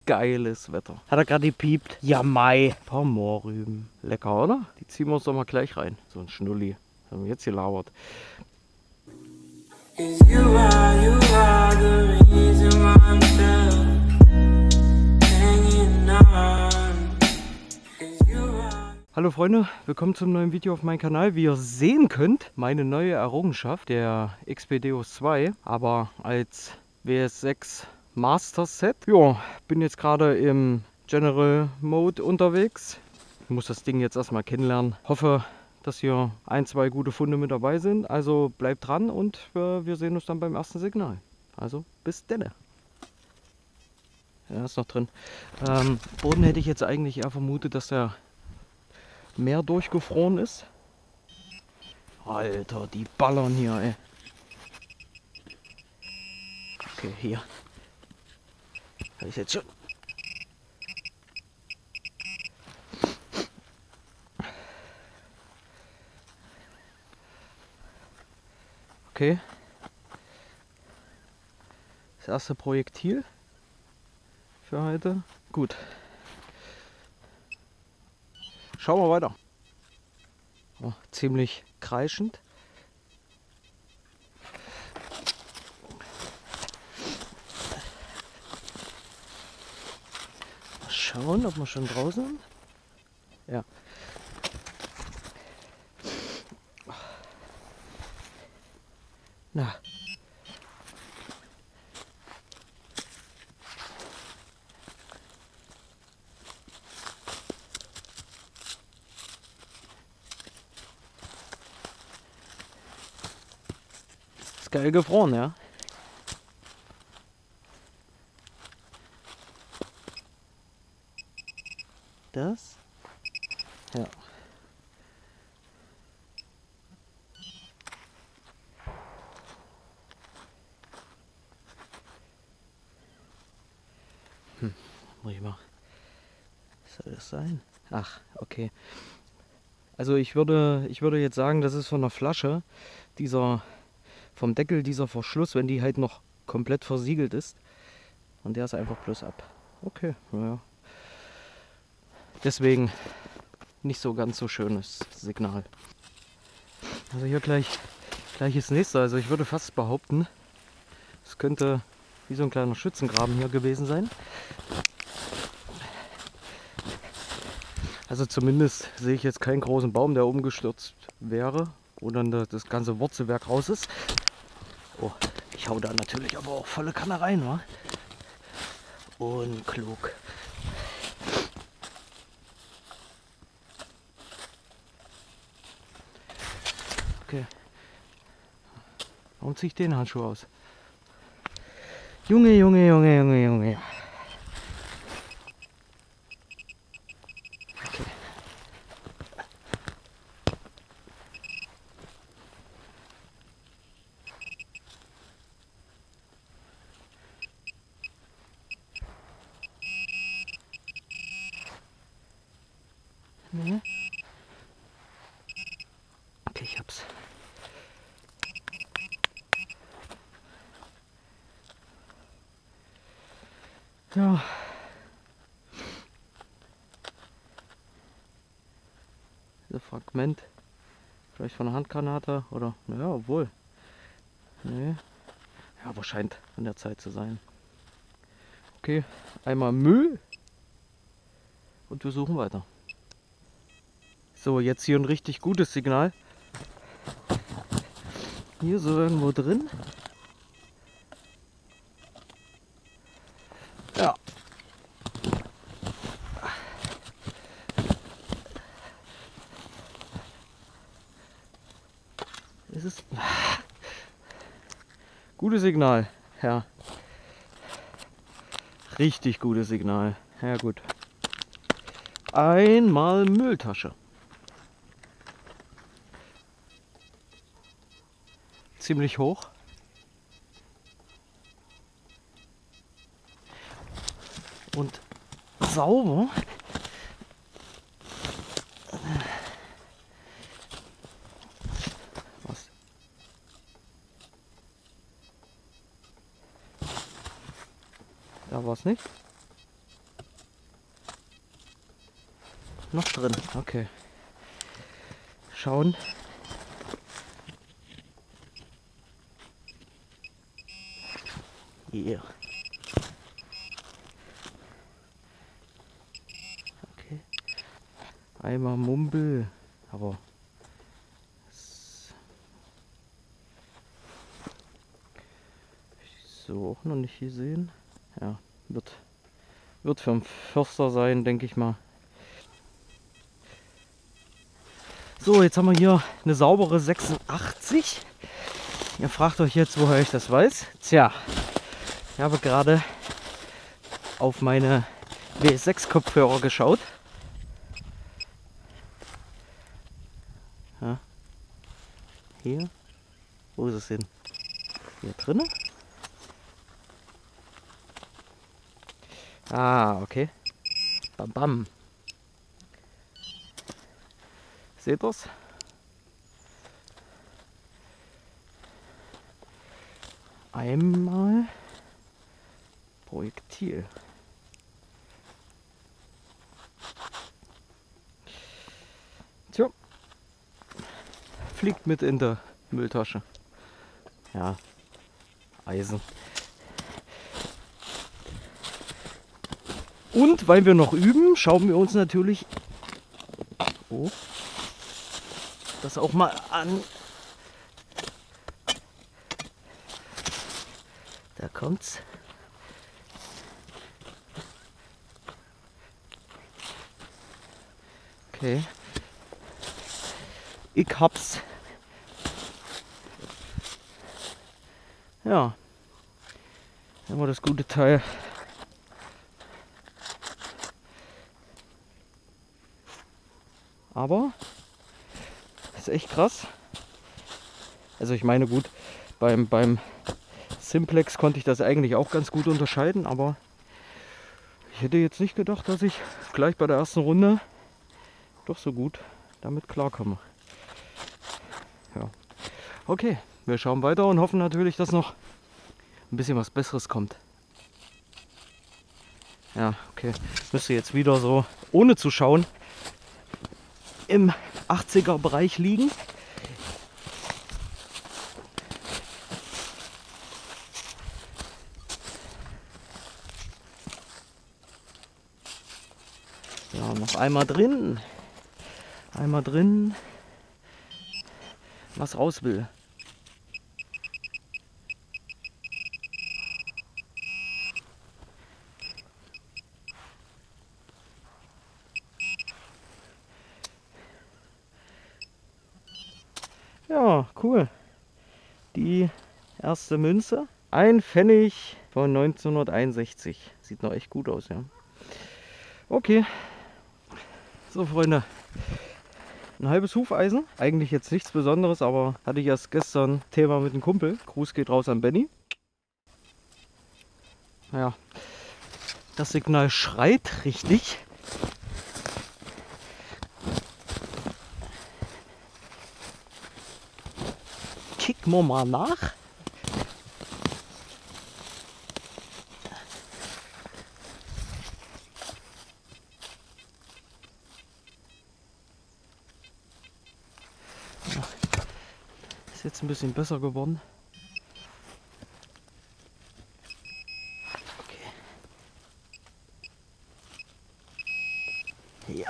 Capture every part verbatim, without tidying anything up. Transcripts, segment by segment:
geiles Wetter. Hat er gerade gepiept? Ja, Mai. Ein paar Mohrrüben. Lecker, oder? Die ziehen wir uns doch mal gleich rein. So ein Schnulli. Haben wir jetzt hier lauert. Hallo Freunde, willkommen zum neuen Video auf meinem Kanal. Wie ihr sehen könnt, meine neue Errungenschaft, der Expedios zwei, aber als W S sechs Master Set. Ja, bin jetzt gerade im General Mode unterwegs. Ich muss das Ding jetzt erstmal kennenlernen. Hoffe, dass hier ein, zwei gute Funde mit dabei sind. Also bleibt dran und äh, wir sehen uns dann beim ersten Signal. Also bis denne. Ja, ist noch drin. Ähm, Boden hätte ich jetzt eigentlich eher vermutet, dass der mehr durchgefroren ist. Alter, die ballern hier, ey. Okay, hier. Das ist jetzt schon. Okay. Das erste Projektil für heute. Gut. Schauen wir weiter. Oh, ziemlich kreischend. Mal schauen, ob wir schon draußen sind. Ja. Na. Ist geil gefroren, ja. Das? Ja. Hm, muss ich mal. Was soll das sein? Ach, okay. Also ich würde, ich würde jetzt sagen, das ist von der Flasche, dieser, vom Deckel dieser Verschluss, wenn die halt noch komplett versiegelt ist. Und der ist einfach bloß ab. Okay, naja. Deswegen nicht so ganz so schönes Signal. Also hier gleich, gleich das nächste. Also ich würde fast behaupten, es könnte wie so ein kleiner Schützengraben hier gewesen sein. Also zumindest sehe ich jetzt keinen großen Baum, der umgestürzt wäre, wo dann das ganze Wurzelwerk raus ist. Oh, ich hau da natürlich aber auch volle Kanne rein, wa? Unklug. Okay. Warum ziehe ich den Handschuh aus? Junge, Junge, Junge, Junge, Junge. Okay. Nee. Okay, ich hab's. Ja. Dieses Fragment. Vielleicht von einer Handgranate oder. Naja, obwohl. Nee. Ja, aber scheint an der Zeit zu sein. Okay, einmal Müll. Und wir suchen weiter. So, jetzt hier ein richtig gutes Signal. Hier so irgendwo drin. Ja. Ist es? Gutes Signal, ja. Richtig gutes Signal. Ja gut. Einmal Mülltasche. Ziemlich hoch. Und sauber. Was? Da war es nicht. noch drin. Okay. Schauen. Hier. Okay. Einmal Mumbel. Aber so auch noch nicht gesehen. Ja, wird, wird für einen Förster sein, denke ich mal. So, jetzt haben wir hier eine saubere sechsundachtzig. Ihr fragt euch jetzt, woher ich das weiß. Tja, ich habe gerade auf meine W S sechs Kopfhörer geschaut. Ja. Hier. Wo ist es hin? Hier drinnen. Ah, okay. Bam, bam. Seht ihr's? Einmal Projektil. Tja. Fliegt mit in der Mülltasche. Ja. Eisen. Und weil wir noch üben, schauen wir uns natürlich oh, das auch mal an. Da kommt's. Okay. Ich hab's. Ja. Haben wir das gute Teil. Aber ist echt krass. Also ich meine gut, beim, beim Simplex konnte ich das eigentlich auch ganz gut unterscheiden, aber ich hätte jetzt nicht gedacht, dass ich gleich bei der ersten Runde doch so gut damit klarkomme. Ja. Okay, wir schauen weiter und hoffen natürlich, dass noch ein bisschen was Besseres kommt. Ja, okay. Müsste jetzt wieder so, ohne zu schauen, im achtziger Bereich liegen. Ja, noch einmal drin. Einmal drin. Was raus will. Ja, cool. Die erste Münze. Ein Pfennig von neunzehnhunderteinundsechzig. Sieht noch echt gut aus, ja. Okay. So, Freunde. Ein halbes Hufeisen. Eigentlich jetzt nichts Besonderes, aber hatte ich erst gestern Thema mit einem Kumpel. Gruß geht raus an Benny. Naja, das Signal schreit richtig. Kicken wir mal nach. Ja, ist jetzt ein bisschen besser geworden. Okay. Ja.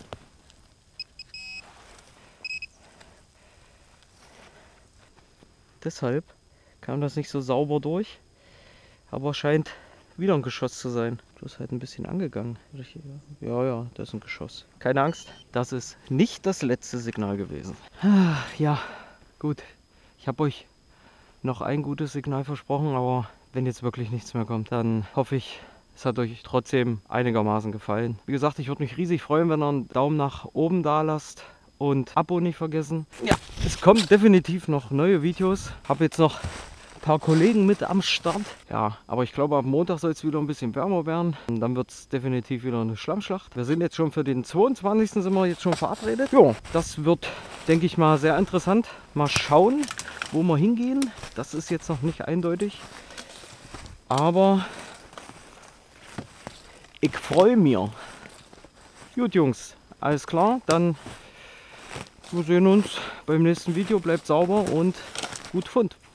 Deshalb kam das nicht so sauber durch, aber scheint wieder ein Geschoss zu sein. Du bist halt ein bisschen angegangen. Ja, ja, das ist ein Geschoss. Keine Angst, das ist nicht das letzte Signal gewesen. Ja, gut. Ich habe euch noch ein gutes Signal versprochen, aber wenn jetzt wirklich nichts mehr kommt, dann hoffe ich, es hat euch trotzdem einigermaßen gefallen. Wie gesagt, ich würde mich riesig freuen, wenn ihr einen Daumen nach oben da lasst. Und Abo nicht vergessen. Ja, es kommen definitiv noch neue Videos. Habe jetzt noch ein paar Kollegen mit am Start. Ja, aber ich glaube, ab Montag soll es wieder ein bisschen wärmer werden. Und dann wird es definitiv wieder eine Schlammschlacht. Wir sind jetzt schon für den zweiundzwanzigsten sind wir jetzt schon verabredet. Ja, das wird, denke ich mal, sehr interessant. Mal schauen, wo wir hingehen. Das ist jetzt noch nicht eindeutig. Aber ich freue mich. Gut, Jungs. Alles klar, dann wir sehen uns beim nächsten Video. Bleibt sauber und gut Fund.